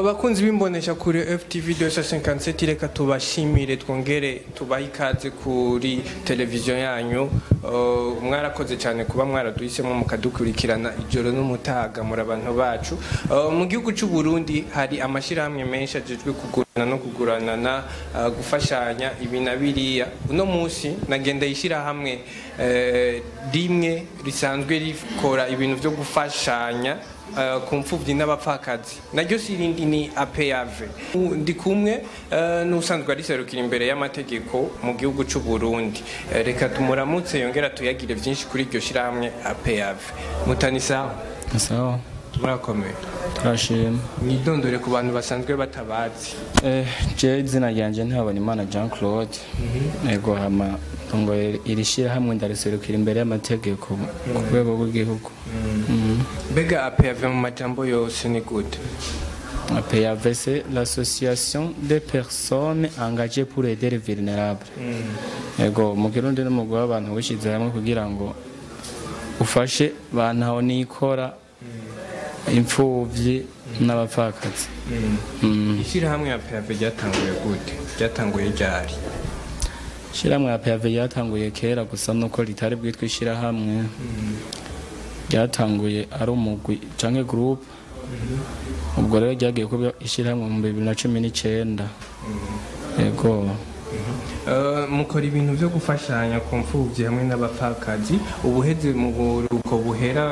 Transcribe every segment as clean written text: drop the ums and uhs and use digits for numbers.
bakunzi bimbonesha kuri FTV 257 reka tubashimire twongere tubaha ikaze kuri televiziyo yanyu. Mwarakoze cyane kuba mwaraduhisemo mukadukurikirana ijoro n'umutaga muri abantu bacu. Mu gihugu cy'u Burundi hari amashirahamwe menshi ajejwe kugurana no kuguranana gufashanya ibinabiriya. Uno munsi nagenda ishirahamwe rimwe risanzwe rikora ibintu byo gufashanya ku mfuvyi n'abapfakazi, naryo sirindi ni APEAV. Ndi kumwe n'usanzwe ariserukira imbere y'amategeko mu gihugu cy'u Burundi. Reka tumuramutse yongera tuyagire byinshi kuri iryo shirahamwe APEAV. Mutanisa sawa, murakomeye? Turashima. Nidondore ku bantu basanzwe batabazi. Je izina ryanje Ntihabonimana Jean Claude. Ego hama ngo iri shirahamwe ndariserukira imbere y'amategeko ku rwego rw'igihugu. Bega APEAV mu majambo yose ni gute? APEAV c'est l'association des personnes engagées pour aider les vulnérables. Ego mu Kirundi no mu guha abantu wishize hamwe kugira ngo ufashe bantahonikora imfuvyi n'abapfakazi. Ishirahamwe APEAV ryatanguye gute? Ryatanguye ryari? Ishirahamwe APEAV ryatanguye kera gusa nuko ritari bwitwa ishirahamwe. Ryatanguye ari umugwi canke groupe. Ubwo rero ryagiye kuba ishirahamwe mu 2019. Ego. Mukora ibintu byo gufashanya ku mfuvyi hamwe n'abapfakazi. Ubuheze mu buruko buhera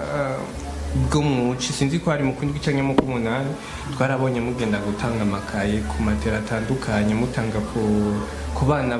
bwo muci sinzi ko ari mu kundi gicanye mu kumunani twarabonye mugenda gutanga amakaye ku matera atandukanye mutanga ku bana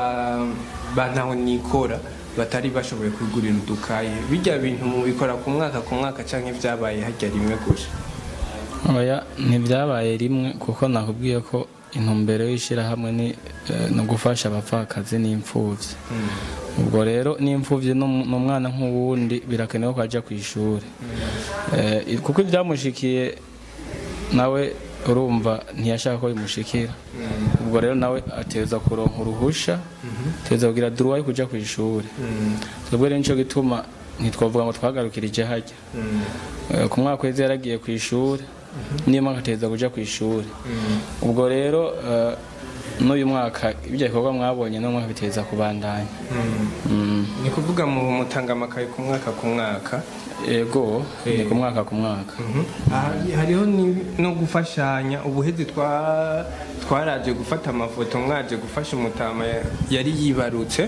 bantahonikora batari bashoboye kugurira udukaye. Bijya bintu mubikora ku mwaka canke vyabaye hajya rimwe gusa? Oya, ntibyabaye rimwe kuko nakubwiye ko intumbero y'ishirahamwe ni no gufasha abapfakazi n'imfuvyi. Ubwo rero n'imfuvyi n'umwana nk'uwundi birakenewe ko aja kw'ishure. Kuko ibyamushikiye nawe urumva ntiyashaka ko bimushikira. Ubwo rero nawe ateza kuronka uruhusha, ateza kugira droit yo kuja kw'ishure. Twebwe rero nico gituma ntitwavuga ngo twagarukirije hajya. Ku mwaka weze yaragiye kw'ishure, niyo mwaka ateza kuja kw'ishure. Ubwo rero n'uyu mwaka ibyo bikorwa mwabonye no mwaka biteza kubandanya. Ni kuvuga mu mutanga amakaye ku mwaka? Ego, ni ku mwaka. Hariho no gufashanya. Ubuheze twaraje gufata amafoto mwaje gufasha umutama yari yibarutse.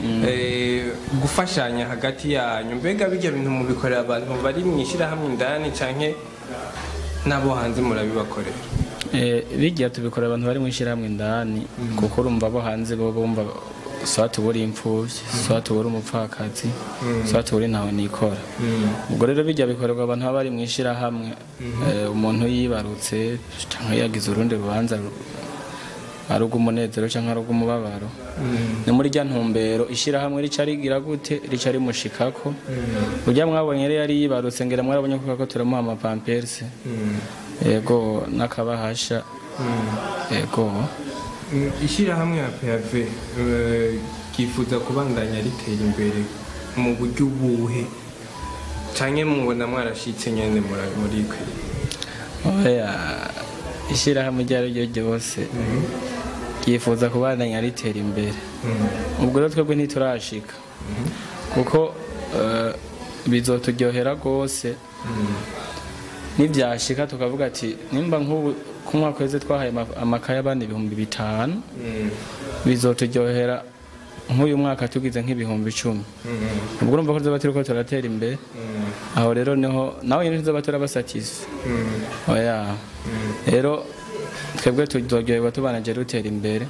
Gufashanya hagati yanyu, mbega bijya bintu mubikorera abantu bari mwishirahamwe indani canke nabo hanze murabibakorera? Bijya tubikora abantu bari mwishirahamwe indani kuko urumva bo hanze bo bumva swati buri imfuvyi, swati buri umupfakazi, swati buri ntahonikora. Ubwo rero bijya bikorerwa abantu bari mwishirahamwe. Umuntu yibarutse canke yagize urundi rubanza arugo umunezero canke arugo umubabaro, ni muri rya ntumbero ishirahamwe rica rigira gute, rica rimushikako. Burya mwabonye rero yari yibarutse ngera mwarabonye ko turamuha amapampers. Ego nakabahasha. Ego ishirahamwe APEAV kifuza kubandanya ritera imbere mu buryo buhe canke mubona mwarashitse nyene muri kwe? Oya, ishirahamwe ryari ryose kifuza kubandanya ritera imbere. Ubwo rero twebwe ntiturashika kuko bizoturyohera gose nivyashika tukavuga ati nimba nk'ubu ku mwaka weze twahaye amakaye abandi 5,000 bizoturyohera nk'uyu mwaka tugize nk'ibihumbi 10. Ubwo urumva ko tuzoba turiko turatera imbere. Aho rero niho nawe nyine tuzoba turabasatisfait. Oya, rero twebwe tuzoryoherwa tubanaje rutera imbere.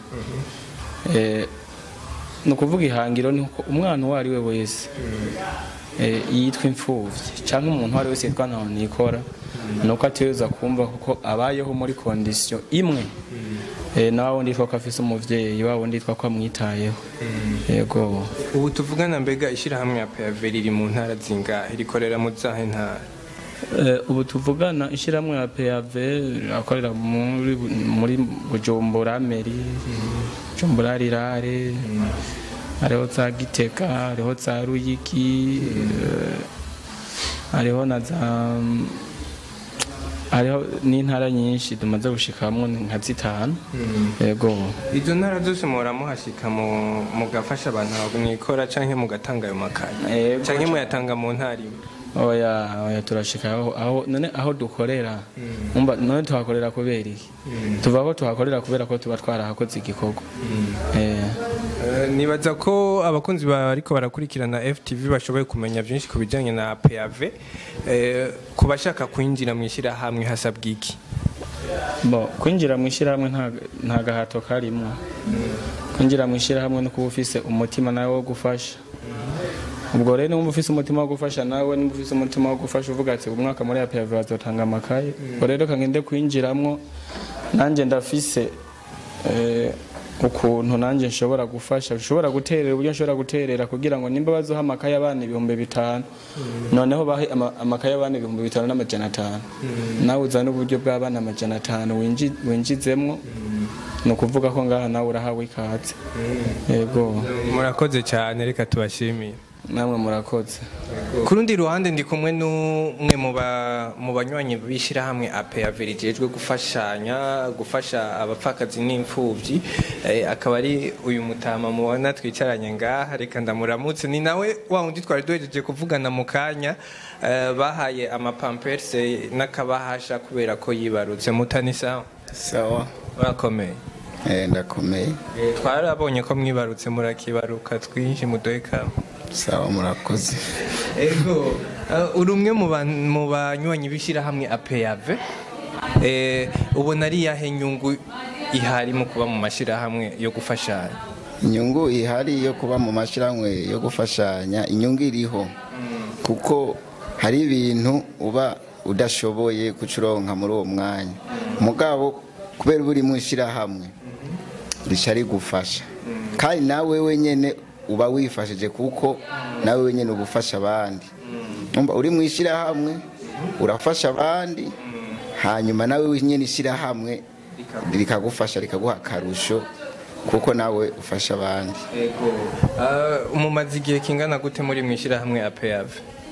No kuvuga ihangiro ni umwana uwo ari we wese yitwa imfuvyi canke umuntu wari wese yitwa ntahonikora, nuko ateza kumva kuko abayeho muri condition imwe. Nawe nditwa ko afise umuvyeyi wawe nditwa ko amwitayeho. Yego. Ubu tuvugana mbega ishirahamwe APEAV riri mu ntara zingahe, rikorera mu zahe ntara? Ubu tuvugana ishirahamwe APEAV akorera muri Bujumbura Meri, Bujumbura Rirare, hariho za Giteka, hariho za Ruyiki, hariho na za hariho n'intara nyinshi tumaze gushikamwo nka zitanu. Yego izo ntara zose muhashika mugafasha bantahonikora canke mugatanga ayo makaye canke muyatanga mu ntara imwe? Oya turashika aho dukorera. None tuhakorera kubera iki? Tuva ko tuhakorera kubera ko tuba twarahakoze igikorwa. Nibaza ko abakunzi bariko barakurikirana FTV bashoboye kumenya byinshi ku bijanye na APEAV. Ku bashaka kwinjira mu ishirahamwe hasabwa iki? Kwinjira mu ishirahamwe nta gahato karimo. Kwinjira mu ishirahamwe no kuba ufise umutima nawe wo gufasha. Ubwo rero numva ufise umutima wo gufasha nawe numva ufise umutima wo gufasha uvuga ati umwaka muri APEAV bazotanga amakaye. Ubwo rero kangende kwinjiramwo nanje ndafise ukuntu nanje nshobora gufasha, nshobora guterera uburyo nshobora guterera kugira ngo nimba bazoha amakaye abana 5,000 noneho bahe amakaye abana 5,500 nawe uzana uburyo bw'abana 500 winjizemwo no kuvuga ko ngaha nawe urahawe ikaze. Yego murakoze cyane, reka tubashimiye. Namwe murakoze. Kurundi ruhande ndi kumwe n'umwe mu banywanyi bishirahamwe APEAV rijejwe gufasha abapfakazi n'imfuvyi, akaba ari uyu mutama mubona twicaranye ngaha. Reka ndamuramutse, ni nawe wa wundi twari duhejeje kuvugana mu kanya bahaye amapampers n'akabahasha kubera ko yibarutse. Mutanisa sawa bakomeye? Ndakomeye. Twarabonye ko mwibarutse, murakibaruka twinshi mudoeka. Sawa murakoze. Ego urumwe mu banywanyi bishirahamwe APEAV, ubona ari yahe nyungu ihari mu kuba mu mashirahamwe yo gufashanya? Inyungu ihari yo kuba mu mashirahamwe yo gufashanya, inyungu iriho kuko hari ibintu uba udashoboye kucuronka muri uwo mwanya, mugabo kubera uri mu shirahamwe rishari gufasha, kandi nawe wenyene uba wifashije kuko nawe wenyene ubufasha abandi. Uri mu ishirahamwe urafasha abandi, hanyuma nawe wenyene ishirahamwe rikagufasha rikaguha akarusho kuko nawe ufasha abandi. Mumaze igihe kingana gute muri mu ishirahamwe APEAV?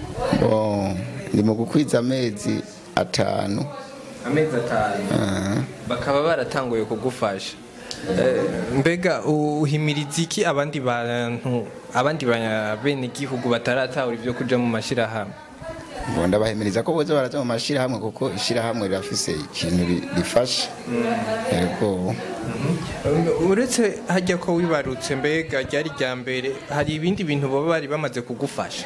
Ndi mu gukwiza amezi 5. Amezi 5? Bakaba baratanguye kugufasha. Mbega uhimiriza iki abandi bantu, abandi bene gihugu bataratahura ibyo kuja mu mashirahamwe? Ndabahimiriza ko boza baraja mu mashirahamwe kuko ishirahamwe rirafise ikintu rifasha. Yego uretse hajya ko wibarutse, mbega ryari rya mbere hari ibindi bintu baba bari bamaze kugufasha?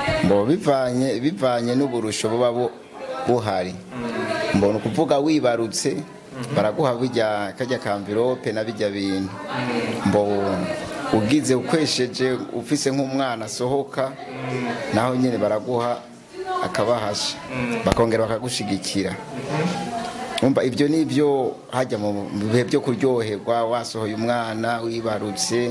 Bivanye n'uburusho baba buhari. Mbona kuvuga wibarutse baraguha bijya kajya kamvirope na bijya bintu, ugize ukwesheje ufise nk'umwana sohoka naho nyene baraguha akabahasha bakongera bakagushigikira. Ibyo nibyo hajya mu bihe byo kuryoherwa wasohoye umwana wibarutse.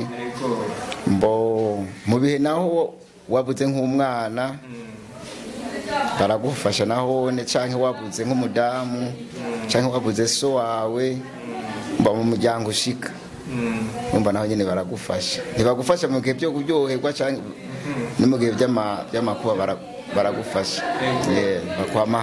Mu bihe naho wabuze nk'umwana baragufasha naho ne, canke wabuze nk'umudamu canke wabuze so wawe mu muryango ushika, naho nyene baragufasha. Ntibagufasha mu gihe byo kuryoherwa canke no mu gihe by'amakuba baragufasha. Bakwama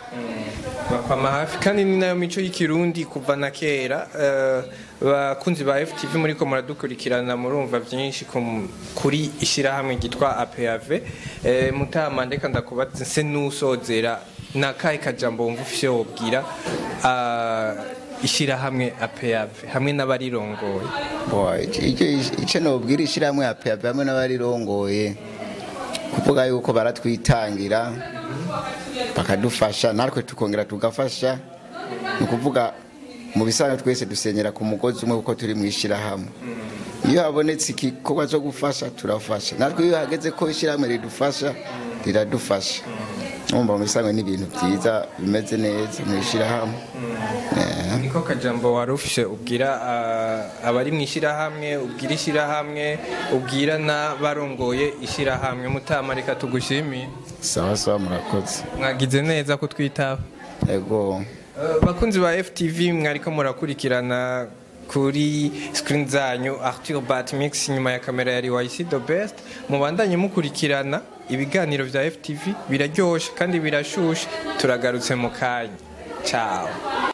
hafi kandi ni nayo mico y'ikirundi kuva na kera. Bakunzi ba FTV muri ko muradukurikirana murumva byinshi kuri ishirahamwe gitwa APEAV. Mutama ndeka ndakubaza se nusozera nakaye kajambo wumva ufise wobwira ishirahamwe APEAV hamwe n'abarirongoye? Ico nobwira ishirahamwe APEAV hamwe n'abarirongoye kuvuga yuko baratwitangira bakadufasha natwe tukongera tugafasha. Ni kuvuga mu bisano twese dusenyera ku mugozi umwe kuko turi mu ishirahamwe. Iyo habonetse igikorwa cyo gufasha turafasha, natwe iyo hageze ko ishirahamwe ridufasha riradufasha. Mu bisano ni ibintu byiza bimeze neza mu ishirahamwe. Niko kajambo warufishe ubwira abari mu ishirahamwe, ubwira ishirahamwe, ubwira na barongoye ishirahamwe. Mutama reka tugushimiye. Sawa murakoze, mwagize neza kutwitaba. Yego bakunzi ba FTV mwariko murakurikirana kuri screen zanyu Arthur Batmix, nyuma ya kamera yari YC the best. Mubandanye mukurikirana ibiganiro vya FTV, biraryoshe kandi birashushe. Turagarutse mu kanya. ciao.